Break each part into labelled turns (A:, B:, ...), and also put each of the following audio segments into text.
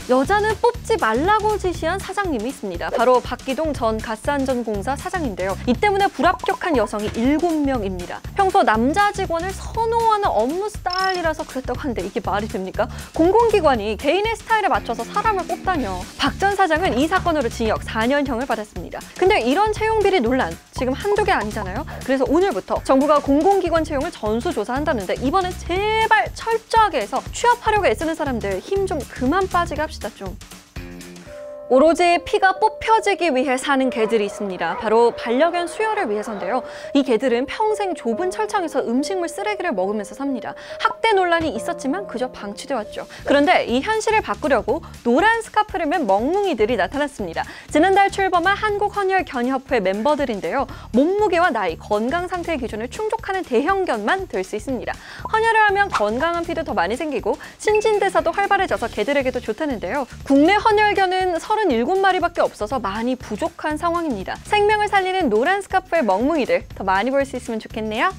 A: 여자는 뽑지 말라고 지시한 사장님이 있습니다. 바로 박기동 전 가스안전공사 사장인데요. 이 때문에 불합격한 여성이 7명입니다. 평소 남자 직원을 선호하는 업무 스타일이라서 그랬다고 하는데 이게 말이 됩니까? 공공기관이 개인의 스타일에 맞춰서 사람을 뽑다뇨. 박 전 사장은 이 사건으로 징역 4년형을 받았습니다. 근데 이런 채용 비리 논란 지금 한두 개 아니잖아요. 그래서 오늘부터 정부가 공공기관 채용을 전수조사한다는데 이번엔 제발 철저하게 해서 취업하려고 애쓰는 사람들 힘 좀 그만 빠지게 합시다 좀. 오로지 피가 뽑혀지기 위해 사는 개들이 있습니다. 바로 반려견 수혈을 위해서인데요. 이 개들은 평생 좁은 철창에서 음식물 쓰레기를 먹으면서 삽니다. 학대 논란이 있었지만 그저 방치돼 왔죠. 그런데 이 현실을 바꾸려고 노란 스카프를 맨 멍뭉이들이 나타났습니다. 지난달 출범한 한국헌혈견협회 멤버들인데요. 몸무게와 나이, 건강 상태의 기준을 충족하는 대형견만 될 수 있습니다. 헌혈을 하면 건강한 피도 더 많이 생기고 신진대사도 활발해져서 개들에게도 좋다는데요. 국내 헌혈견은 37마리밖에 없어서 많이 부족한 상황입니다. 생명을 살리는 노란 스카프의 멍뭉이들 더 많이 볼 수 있으면 좋겠네요.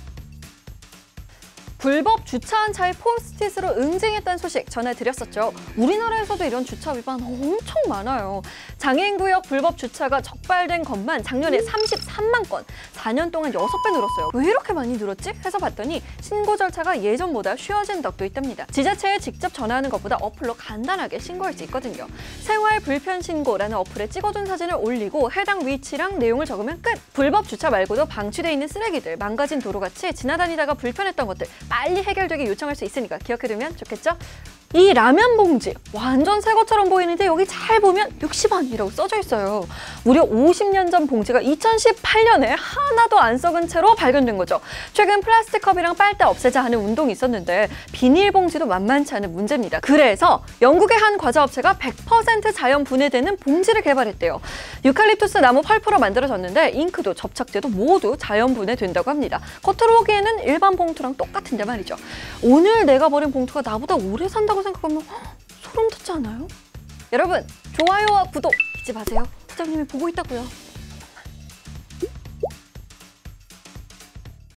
A: 불법 주차한 차에 포스트잇으로 응징했다는 소식 전해드렸었죠. 우리나라에서도 이런 주차 위반 엄청 많아요. 장애인구역 불법 주차가 적발된 것만 작년에 33만 건, 4년 동안 6배 늘었어요. 왜 이렇게 많이 늘었지? 해서 봤더니 신고 절차가 예전보다 쉬워진 덕도 있답니다. 지자체에 직접 전화하는 것보다 어플로 간단하게 신고할 수 있거든요. 생활 불편 신고라는 어플에 찍어둔 사진을 올리고 해당 위치랑 내용을 적으면 끝! 불법 주차 말고도 방치돼 있는 쓰레기들, 망가진 도로같이 지나다니다가 불편했던 것들 빨리 해결되게 요청할 수 있으니까 기억해두면 좋겠죠? 이 라면 봉지 완전 새 것처럼 보이는데 여기 잘 보면 60원이라고 써져 있어요. 무려 50년 전 봉지가 2018년에 하나도 안 썩은 채로 발견된 거죠. 최근 플라스틱 컵이랑 빨대 없애자 하는 운동이 있었는데 비닐봉지도 만만치 않은 문제입니다. 그래서 영국의 한 과자업체가 100% 자연 분해되는 봉지를 개발했대요. 유칼립투스 나무 펄프로 만들어졌는데 잉크도 접착제도 모두 자연 분해된다고 합니다. 겉으로 보기에는 일반 봉투랑 똑같은데 말이죠. 오늘 내가 버린 봉투가 나보다 오래 산다고 생각하면 소름 돋지 않아요? 여러분, 좋아요와 구독 잊지 마세요. 부장님이 보고 있다고요.